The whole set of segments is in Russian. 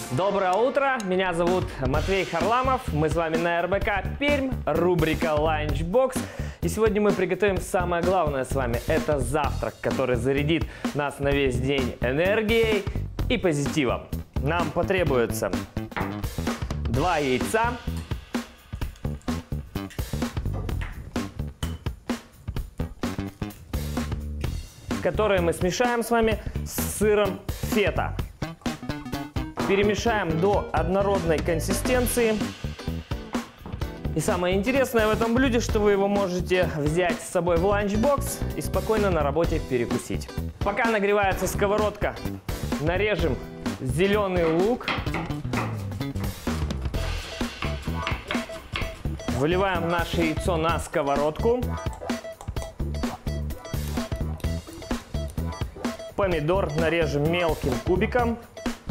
Доброе утро, меня зовут Матвей Харламов, мы с вами на РБК Пермь, рубрика Lunchbox. И сегодня мы приготовим самое главное с вами, это завтрак, который зарядит нас на весь день энергией и позитивом. Нам потребуется 2 яйца, которые мы смешаем с вами с сыром фета. Перемешаем до однородной консистенции. И самое интересное в этом блюде, что вы его можете взять с собой в ланчбокс и спокойно на работе перекусить. Пока нагревается сковородка, нарежем зеленый лук. Выливаем наше яйцо на сковородку. Помидор нарежем мелким кубиком.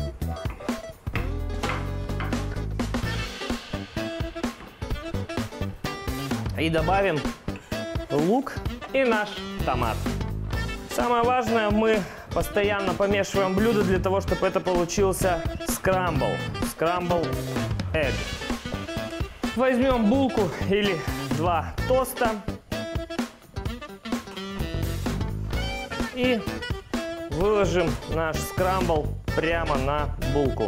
И добавим лук и наш томат. Самое важное, мы постоянно помешиваем блюдо для того, чтобы это получился скрамбл. Скрамбл egg. Возьмем булку или 2 тоста и выложим наш скрамбл прямо на булку.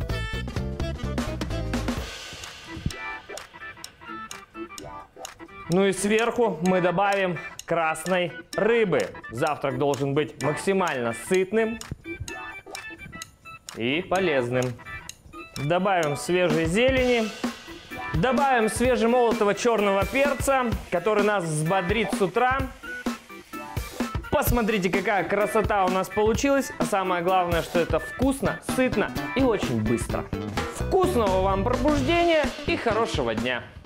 Ну и сверху мы добавим красной рыбы. Завтрак должен быть максимально сытным и полезным. Добавим свежей зелени. Добавим свежемолотого черного перца, который нас взбодрит с утра. Посмотрите, какая красота у нас получилась. А самое главное, что это вкусно, сытно и очень быстро. Вкусного вам пробуждения и хорошего дня!